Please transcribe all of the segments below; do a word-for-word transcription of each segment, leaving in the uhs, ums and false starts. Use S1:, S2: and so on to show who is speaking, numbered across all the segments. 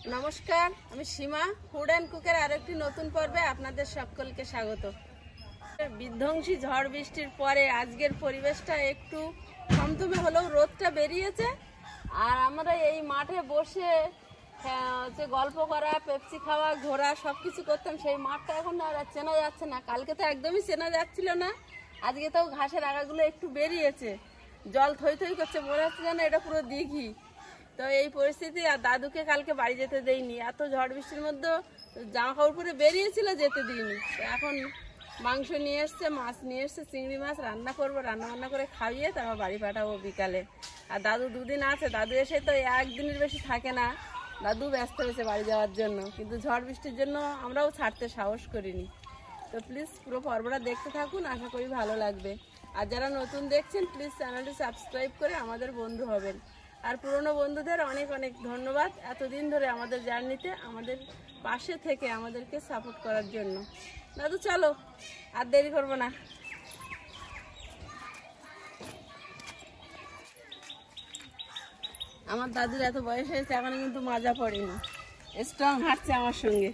S1: নমস্কার, আমি সীমা food and কুকের আরেকটি নতুন পর্বে আপনাদের সকলকে স্বাগত। বিধ্বংসী ঝড় বৃষ্টির পরে আজকের পরিবেশটা একটু থমথমে হলেও রোদটা বেরিয়েছে। আর আমরা এই মাঠে বসে হচ্ছে গল্প করা, পেপসি খাওয়া, ঘোরা সব কিছু করতাম। সেই মাঠটা এখন আর চেনা যাচ্ছে না। কালকে তো একদমই চেনা যাচ্ছিল না, আজকে তো ঘাসের আগাগুলো একটু বেরিয়েছে, জল থই থই করছে, মনে হচ্ছে যেন এটা পুরো দিঘি। তো এই পরিস্থিতি, আর দাদুকে কালকে বাড়ি যেতে দেইনি, এত ঝড় বৃষ্টির মধ্যে জামা কাপড় পরে বেরিয়েছিল, যেতে দিইনি। এখন মাংস নিয়ে এসছে, মাছ নিয়ে এসছে, চিংড়ি মাছ রান্না করবো, রান্না বান্না করে খাইয়ে তারপর বাড়ি পাঠাবো বিকালে। আর দাদু দুদিন আছে, দাদু এসে তো একদিনের বেশি থাকে না, দাদু ব্যস্ত হয়েছে বাড়ি যাওয়ার জন্য, কিন্তু ঝড় বৃষ্টির জন্য আমরাও ছাড়তে সাহস করিনি। তো প্লিজ পুরো পর্বটা দেখতে থাকুন, আশা করি ভালো লাগবে। আর যারা নতুন দেখছেন প্লিজ চ্যানেলটি সাবস্ক্রাইব করে আমাদের বন্ধু হবেন। আর পুরনো বন্ধুদের অনেক অনেক ধন্যবাদ এতদিন ধরে আমাদের জার্নিতে আমাদের পাশে থেকে আমাদেরকে সাপোর্ট করার জন্য। দাদু চলো, আর দেরি করবো না। আমার দাদুর এত বয়স হয়েছে, এখনো কিন্তু মাজা পড়েনি, স্ট্রং হাঁটছে আমার সঙ্গে।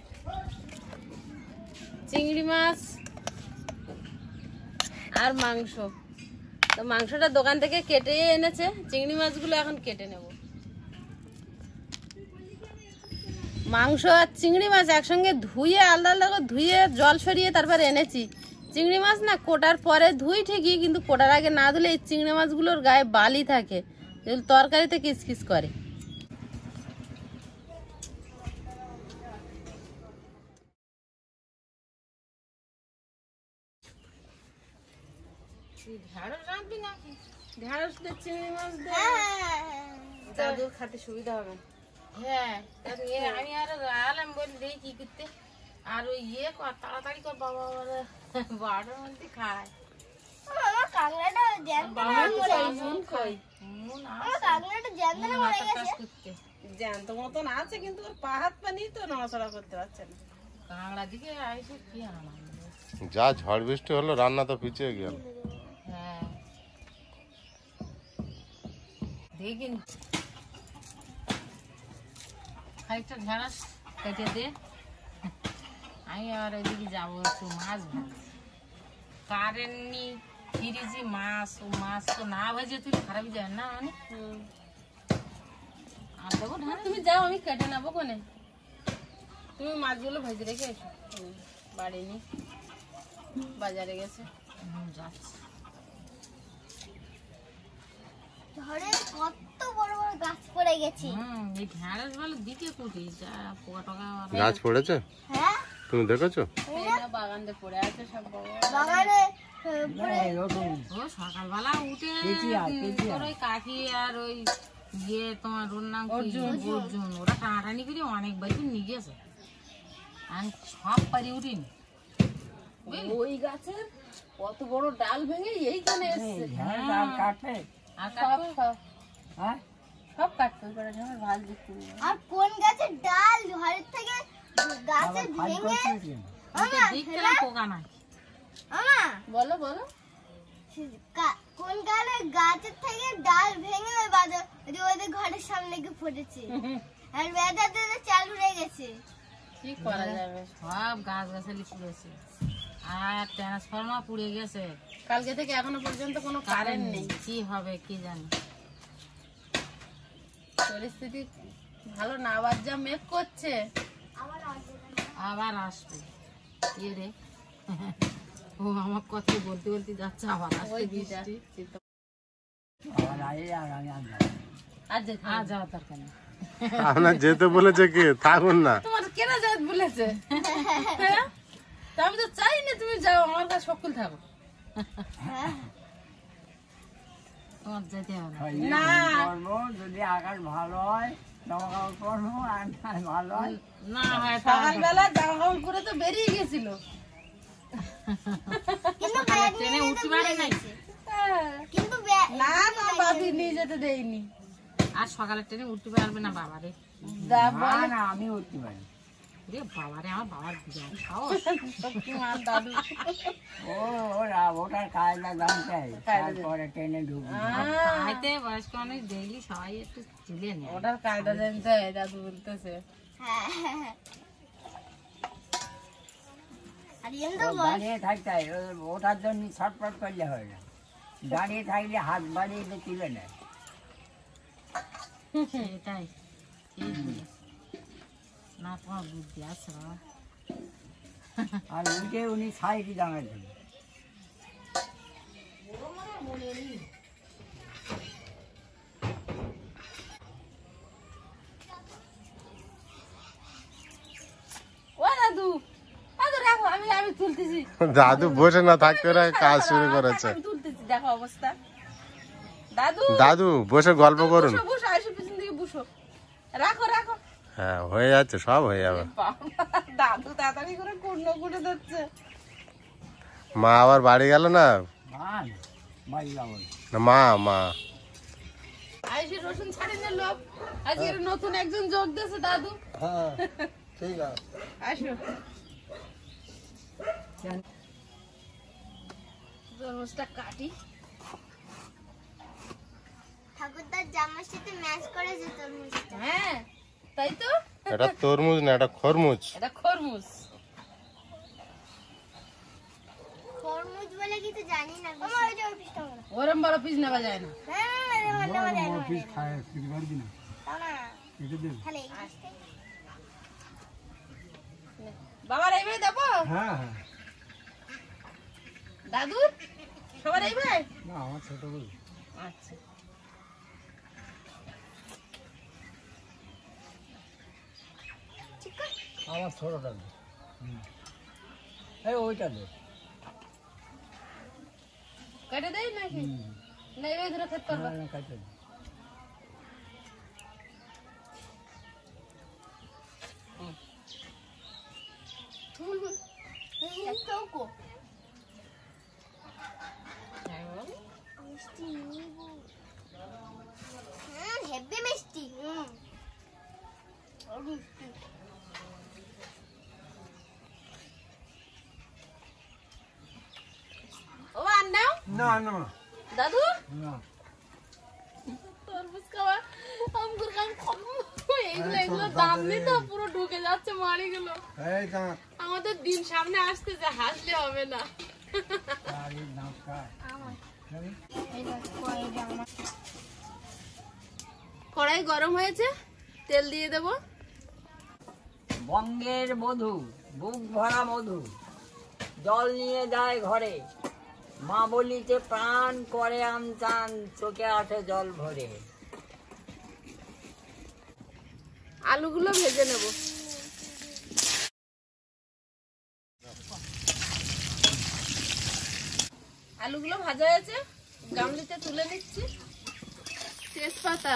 S1: চিংড়ি মাছ আর মাংস, তো মাংসটা দোকান থেকে কেটে এনেছে, চিংড়ি মাছগুলো এখন কেটে নেব। মাংস আর চিংড়ি মাছ একসঙ্গে ধুয়ে আলাদা আলাদা ধুয়ে জল সরিয়ে তারপর এনেছি। চিংড়ি মাছ না কোটার পরে ধুই ঠিকই, কিন্তু কোটার আগে না ধুলে এই চিংড়ি মাছগুলোর গায়ে বালি থাকে, যেগুলো তরকারিতে কিচকিচ করে। ঢেঁড়স রাখবি নাকি? ঢেঁড়স দিয়ে চিংড়ি মাছ দিয়ে দাদুর খাতে সুবিধা হবে। হ্যাঁ, আমি আর আলাম বলি দেখি কি করতে, আর ওই ইয়ে কর তাড়াতাড়ি কর, বাবা বারোটার মধ্যে খায়। জ্যান্ত মতন আছে, কিন্তু ওর পা হাত পা নিয়ে তো নড়াচড়া করতে পারছে না। কাঁকড়া দিকে আইসে কি আনা,
S2: যা ঝড় বৃষ্টি হলো রান্না তো পিছিয়ে গেল।
S1: হ্যাঁ দেখি খানিকটা ঢেঁড়স কেটে দে, আমি আবার ওইদিকে যাবো একটু মাছ ভাজতে। কারেন্ট নেই, ফ্রিজে মাছ, ও মাছ তো না ভেজে তুই খারাপই যায় না। মানে আর দেবো ঢেঁড়স, তুমি যাও, আমি কেটে নেবো কোনে, তুমি মাছগুলো ভেজে রেখে এসো। বাড়ি নি, বাজারে গেছে, যাচ্ছে।
S3: ঝড়ে কত বড় বড় গাছ পড়ে গেছে।
S1: হুম, এই ঢেঁড়স বলে দিকে কুটি যা পোকা টোকা
S2: গাছ পড়েছে।
S3: হ্যাঁ,
S2: তুমি দেখেছো?
S1: এটা বাগানে পড়ে আছে সব,
S3: বাগানে
S1: ও সকালবেলা উঠে তোর ওই কাকি আর ওই ইয়ে তোমার ওর নাম অর্জুন, ওরা টানাটানি করে অনেকবার নিয়ে গেছে, আমি সব পারি উঠিনি। ওই গাছের কত বড় ডাল ভেঙে এইখানে এসছে, আর সব কাটতে পারে।
S3: আর কোন গাছের ডাল ঝড়ের থেকে গাছের ভেঙে
S1: পোকা নাই।
S3: আমা
S1: বলো বলো,
S3: কোন গাছের গাছের থেকে ডাল ভেঙে ওই বাজার ওদের ঘরের সামনে গিয়ে পড়েছে, আর বেদাতে চাল উড়ে গেছে।
S1: কি করা যাবে, সব গাছ গাছালি পুড়েছে, আর ট্রান্সফরমার পুড়ে গেছে। কালকে থেকে এখনো পর্যন্ত কোনো কারেন্ট নেই, কি হবে কি জানি। পরিস্থিতি ভালো না, আবার যা মেঘ করছে আবার আসবে। ইয়ে রে, ও আমার কথা বলতে বলতে যাচ্ছে, আবার আসবে বৃষ্টি। আর যাওয়া দরকার নেই,
S2: আপনার যেতে বলেছে কে? থাকুন না।
S1: তোমার কেনা যেতে বলেছে? আমি তো চাই না তুমি যাও, আমার কাছে সকল থাকো। তোমার যেতে হবে না,
S4: যদি আকাশ ভালো হয় জামা কাপড় পরবো, আর ভালো হয়
S1: না হয় সকালবেলা জামা কাপড় পরে তো বেরিয়ে গেছিল,
S3: কিন্তু
S1: ট্রেনে উঠতে পারে নাই,
S3: কিন্তু
S1: না না বাবি নিয়ে যেতে দেয়নি। আর সকালে ট্রেনে উঠতে পারবে না বাবা রে,
S4: না আমি উঠতে পারি।
S1: বাবারে, আমার বাবার বিরাট সাহস। দাদু
S4: ও ওরা ওটার কায়দা জানতে, তারপরে ট্রেনে ঢুকবে।
S1: বয়স্ক অনেক ডেইলি সবাই একটু তুলে নেয়, ওটার কায়দা জানতে হয়, দাদু বলতেছে।
S3: হ্যাঁ আর এম
S4: ও
S3: তো বল
S4: দাঁড়িয়ে থাকতে হয়, ও- ওঠার জন্য ছটফট করলে হয় না। দাঁড়িয়ে থাকলে হাত বাড়িয়ে দিয়ে তুলে নেয়।
S5: সেটাই ঠিক বলেছ। না তোমার বুদ্ধি আছে বাবা।
S4: আর উঠে উনি সাইডে দাঁড়াচ্ছেন।
S1: ও দাদু দাদু রাখো, আমি আমি তুলতেছি।
S2: দাদু বসে না থাকতে ওরা কাজ শুরু করেছে।
S1: আমি তুলতেছি, দেখো অবস্থা। দাদু
S2: দাদু বসে গল্প করুন।
S1: বুসো বুসো, আসো পিছন দিকে বুসো। রাখো রাখো।
S2: হ্যাঁ হয়ে যাচ্ছে, সব হয়ে যাবে।
S1: বাবা, দাদু তাড়াতাড়ি করে কুড়নো কুড়ে দিচ্ছে।
S2: মা আবার বাড়ি গেল না?
S4: মান বাড়ি যাবো না।
S2: না, মা মা
S1: আইসি রসুন ছাড়ি নিল, আজকে নতুন একজন যোগ দিয়েছে দাদু।
S6: হ্যাঁ ঠিক আছে।
S1: আসো তরমুজটা কাটি।
S3: ঠাকুরদার জামার সাথে ম্যাচ করেছে তরমুজটা।
S1: হ্যাঁ তাই তো,
S2: এটা তরমুজ না, এটা খরমুজ।
S1: এটা খরমুজ।
S3: খরমুজ বলে কিছু জানি না। আমার ওই যে ওই পিসটা বলো।
S1: ওরম বড় পিস নেওয়া যায় না।
S3: হ্যাঁ নেওয়া নেওয়া যায় না।
S6: পিস খায় কিছু পারবি না,
S3: তাও না
S6: এটা দেবে।
S3: তাহলে এই পিসটাই।
S1: বাবার এইভাবে দেবো,
S6: হ্যাঁ হ্যাঁ
S1: দাদু সবার এইভাবে।
S6: না আমার ছোট বল।
S1: আচ্ছা
S6: আমার ছোটটা দে। এই ওইটা দে।
S1: কেটে দেই নাকি? না এইভাবে ধরে খেতে পারবা।
S6: না, কাটে দে।
S3: এই চৌকো। মিষ্টি নিবো। হুম হেভি মিষ্টি। হুম আর মিষ্টি।
S1: ও আন্নাও
S6: না না
S1: দাদু
S6: না
S1: তরমুজ খাওয়া আমগুর কাম কম। এইগুলো এগুলো দাম দিত পুরো ঢুকে যাচ্ছে মাড়িগুলো।
S6: এই দাঁত
S1: আমাদের দিন সামনে আসতে, যে হাসলে হবে না।
S6: আর এই দাঁত খায়।
S3: এই দেখো এই যে আমার
S1: কড়াই গরম হয়েছে, তেল দিয়ে দেব।
S4: বঙ্গের মধু, বুক ভরা মধু, জল নিয়ে যায় ঘরে, মা বলিতে প্রাণ করে আমচান, চোখে আসে জল ভরে।
S1: আলুগুলো ভেজে নেব। আলুগুলো ভাজা হয়েছে, গামলিতে তুলে নিচ্ছি। তেজপাতা,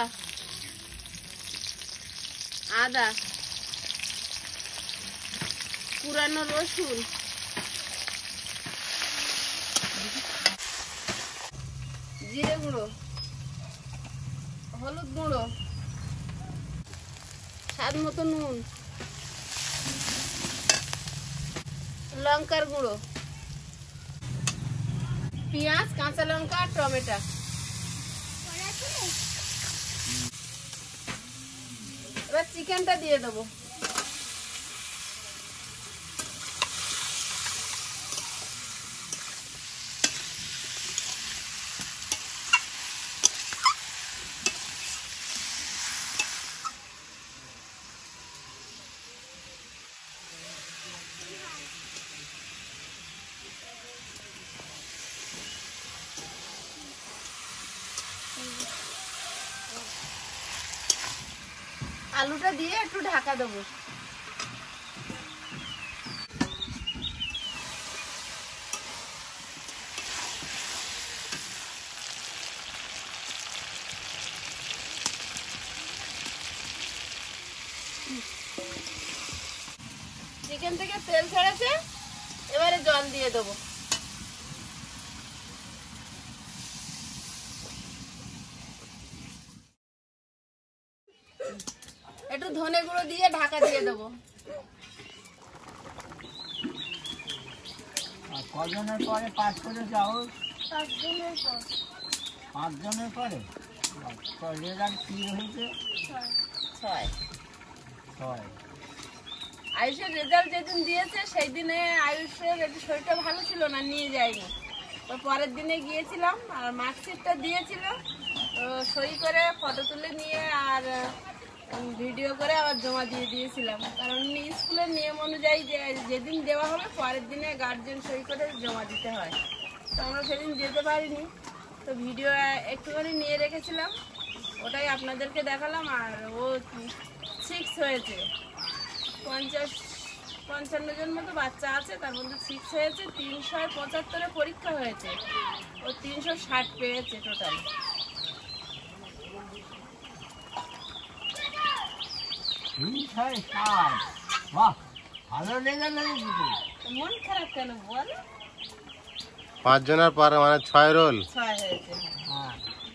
S1: আদা, পুরানো রসুন, জিরে গুঁড়ো, হলুদ গুঁড়ো, স্বাদ মতো নুন, লঙ্কার গুঁড়ো, পেঁয়াজ, কাঁচা লঙ্কা আর টমেটো। এবার চিকেনটা দিয়ে দেবো। আলুটা দিয়ে একটু ঢাকা দেবো। চিকেন থেকে তেল ছেড়েছে, এবারে জল দিয়ে দেবো। একটু ধনে গুঁড়ো দিয়ে ঢাকা দিয়ে দেবো।
S4: আর কজনের পরে পাস করে যাও?
S3: পাঁচ দিনের পর
S4: পাঁচজনের পরে রেজাল্ট কি হয়েছে?
S3: ছয়।
S1: ছয়।
S4: ছয়।
S1: আয়ুষের রেজাল্ট যেদিন দিয়েছে সেই দিনে আয়ুষের একটু শরীরটা ভালো ছিল না, নিয়ে যায়নি। তো পরের দিনে গিয়েছিলাম আর মার্কশিটটা দিয়েছিল, তো সই করে ফটো তুলে নিয়ে আর ভিডিও করে আবার জমা দিয়ে দিয়েছিলাম। কারণ স্কুলের নিয়ম অনুযায়ী যে যেদিন দেওয়া হবে পরের দিনে গার্জেন সই করে জমা দিতে হয়। তো আমরা সেদিন যেতে পারিনি, তো ভিডিও একটুখানি নিয়ে রেখেছিলাম, ওটাই আপনাদেরকে দেখালাম। আর ও সিক্স হয়েছে, পঞ্চাশ পঞ্চান্ন জন মতো বাচ্চা আছে, তার মধ্যে সিক্স হয়েছে। তিনশো পঁচাত্তরে পরীক্ষা হয়েছে, ও তিনশো ষাট পেয়েছে টোটাল।
S4: তিনশো ষাট, বাহ, ভালো রেজাল্ট হয়েছে।
S1: মন খারাপ কেন বল?
S2: পাঁচ জনের পরে মানে ছয় রোল।
S1: ছয় হয়েছে।
S4: হ্যাঁ,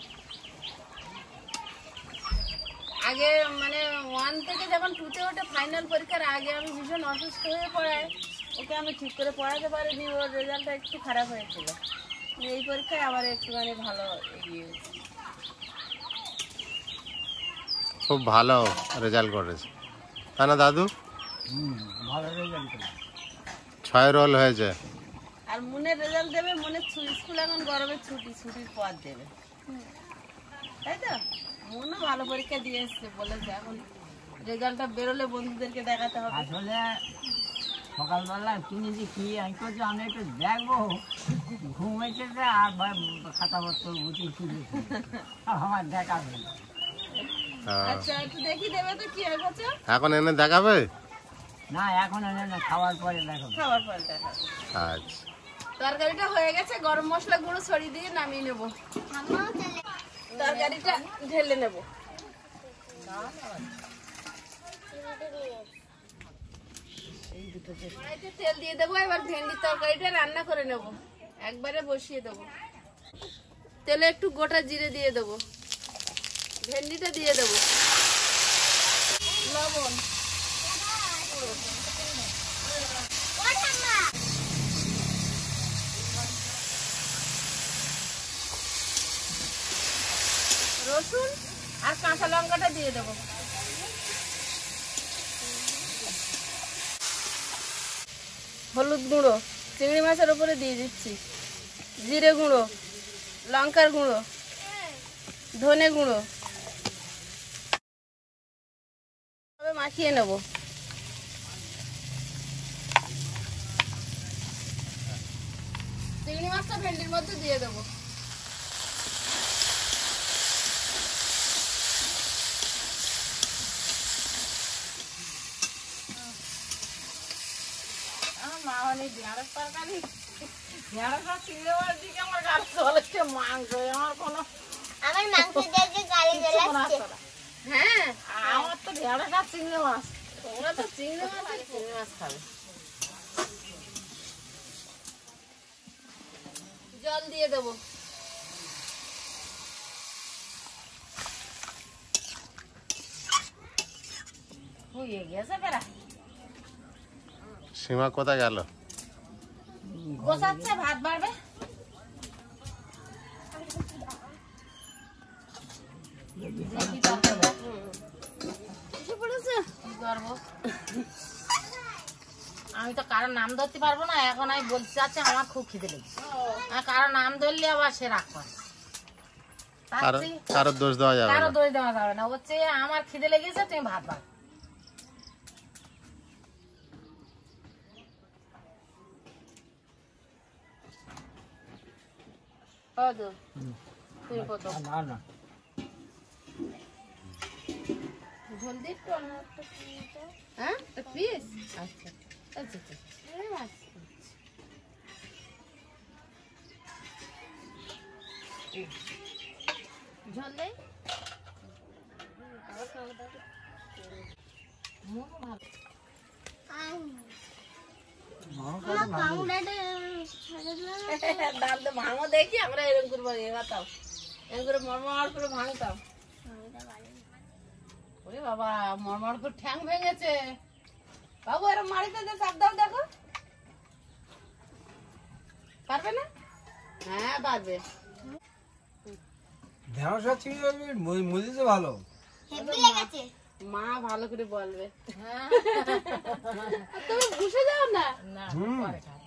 S1: আগে মানে ওয়ান থেকে যখন টুতে ওঠে ফাইনাল পরীক্ষার আগে আমি ভীষণ অসুস্থ হয়ে পড়ায়, ওকে আমি ঠিক করে পড়াতে পারিনি, ওর রেজাল্টটা একটু খারাপ হয়েছিল। এই পরীক্ষায় আবার একটুখানি ভালো এগিয়ে গেছে।
S2: খুব ভালো রেজাল্ট করেছে, তাই না দাদু?
S4: হুম, ভালো রেজাল্ট করেছে।
S2: ছয় রোল হয়েছে।
S1: আর মনের রেজাল্ট দেবে, মনের স্কুল এখন গরমের ছুটি, ছুটির পর দেবে, তাই তো? মনও ভালো পরীক্ষা দিয়ে এসছে বলেছে, এখন রেজাল্টটা বেরোলে বন্ধুদেরকে দেখাতে হবে।
S4: আসলে সকালবেলা তুমি যে কি আমি করছো আমি একটু দেখবো, ঘুমাইছে আর খাতাপত্র গুছিয়ে তুলে আমার দেখাবে।
S2: হ্যাঁ।
S1: আচ্ছা একটু দেখি দেবে তো কি হয়েছে?
S2: এখন এনে দেখাবে?
S4: না, এখন এনে না, খাওয়ার পরে দেখো।
S1: খাবার পরে দেখাবে।
S2: আচ্ছা,
S1: তরকারিটা হয়ে গেছে, গরম মশলা গুঁড়ো ছড়িয়ে দিয়ে নামিয়ে নেবো।
S3: মামাও চলে
S1: তরকারিটা ঢেলে নেবো। কড়াইতে তেল দিয়ে দেবো, এবার ভেন্ডির তরকারিটা রান্না করে নেবো, একবারে বসিয়ে দেবো। তেলে একটু গোটা জিরে দিয়ে দেবো, ভেন্ডিটা দিয়ে দেবো, লবণ,
S3: ও ঠাম্মা
S1: রসুন আর কাঁচা লঙ্কাটা দিয়ে দেবো। হলুদ গুঁড়ো চিংড়ি মাছের উপরে দিয়ে দিচ্ছি, জিরে গুঁড়ো, লঙ্কার গুঁড়ো, ধনে গুঁড়ো মাখিয়ে নেব। চিংড়ি মাছটা ভেন্ডির মধ্যে দিয়ে দেবো। মা অনেক ঢেঁড়স তরকারি, ঢেঁড়স আর চিংড়ি মাছ দিকে আমার গাছ চলেছে মাংস, আমার কোনো
S3: আমার মাংস দেখে গালি জ্বলাচ্ছে।
S1: হ্যাঁ আমার তো ঢেঁড়স আর চিংড়ি মাছ, তোমরা তো চিংড়ি মাছ আর চিংড়ি মাছ খাবে। জল দিয়ে দেবো। হয়ে গেছে বেড়া,
S2: সীমা কোথায় গেল?
S1: গোছাচ্ছে, ভাত বাড়বে।
S5: আমি তো কারো নাম ধরতে পারবো না, এখন আমি বলতে চাচ্ছি আমার খুব খিদে লেগেছে। আর কারো নাম ধরলে আবার সে রাগ করে,
S2: কারো কারো দোষ দেওয়া যাবে
S5: কারো
S2: না।
S5: দোষ দেওয়া যাবে না। হচ্ছে আমার খিদে লেগেছে, তুমি ভাত বাড়।
S4: না না,
S1: ঝোল দিয়ে একটু অন্য একটা হ্যাঁ একটা পিস। আচ্ছা আচ্ছা আচ্ছা এই মাছ। ঝোল দেই ডাল তো ভাঙো দেখি, আমরা এরকম করবো, এবারটাও এরকম করে মরমর করে ভাঙতাম। ওরে বাবা, মরমর করে ঠ্যাং ভেঙেছে বাবু, এরকম মারিতে দে, চাপ দাও, দেখো পারবে না? হ্যাঁ পারবে।
S6: ঢেঁড়স আর চিংড়ি মাছ মুড়িতে ভালো।
S3: হেভি লেগেছে।
S1: মা ভালো করে বলবে।
S5: হ্যাঁ
S1: তুমি বসে যাও না,
S5: না পরে খাচ্ছি।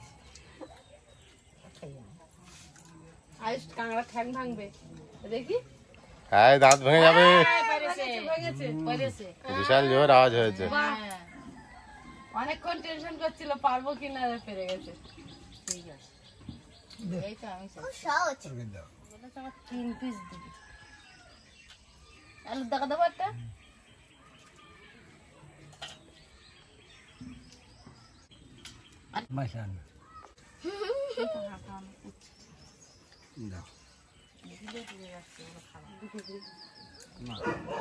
S1: আইস কাঁকড়া ঠ্যাং ভাঙবে দেখি।
S2: হ্যাঁ দাঁত ভেঙে যাবে,
S5: পেরেছে
S1: ভেঙেছে।
S5: পেরেছে
S2: বিশাল জোর আওয়াজ হয়েছে।
S5: হ্যাঁ
S1: অনেকক্ষণ টেনশন করছিল পারবো কিনা, পেরে গেছে।
S5: ঠিক আছে এই তো আমি
S3: খুব সহজ।
S5: বলেছি আমার তিন পিস দিবি। আলুর দেখা দেবো একটা।
S6: মাসান দাও না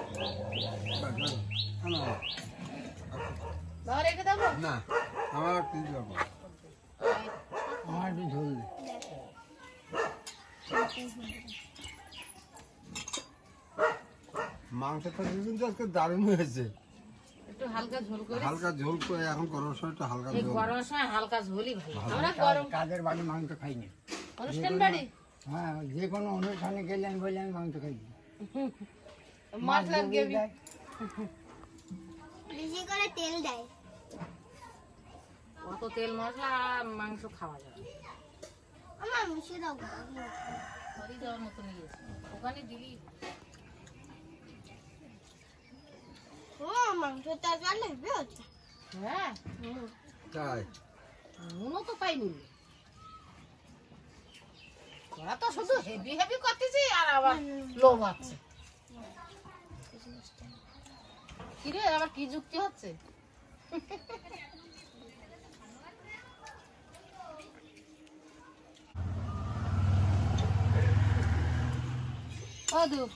S1: বাবা রেখে দেবো।
S6: না আমার তিন রকম আমার একটু ঝোল দে। মাংসটা কিন্তু আজকে দারুণ হয়েছে,
S1: একটু হালকা ঝোল করে।
S6: হালকা ঝোল করে এখন গরমের সময় একটু হালকা
S5: এই
S6: ঝোল।
S5: গরমের সময় হালকা ঝোলই ভালো।
S1: আমরা গরম
S6: কাদের বাড়ি মাংস খাইনি।
S1: অনুষ্ঠান বাড়ি
S6: হ্যাঁ যে কোনো অনুষ্ঠানে গেলে আমি বলি আমি মাংস খাই।
S1: মশলা গ্রেভি।
S3: বেশি করে তেল দেয়।
S5: অত তেল মশলা মাংস খাওয়া যাবে না।
S3: আমার মিশিয়ে দাও।
S5: বাড়ি যাওয়ার মতো নিয়েছি ওখানে দিলি।
S3: ও মাংসটা জানলে হেভি হচ্ছে।
S5: হ্যাঁ
S6: তাই
S5: নুনও তো তাই নিল। তোরা তো শুধু হেভি হেভি করতেছি আর আবার লোভ আছে। কিরে আবার কি যুক্তি হচ্ছে? অদু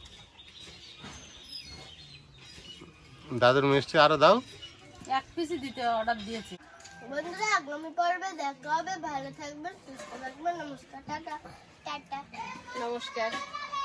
S2: দাদুর মিষ্টি আরো দাও।
S5: এক পিসই দিতে অর্ডার দিয়েছি।
S3: বন্ধুরা আগামী পর্বে দেখা হবে, ভালো থাকবেন, সুস্থ থাকবেন, নমস্কার, টাটা টাটা।
S1: নমস্কার।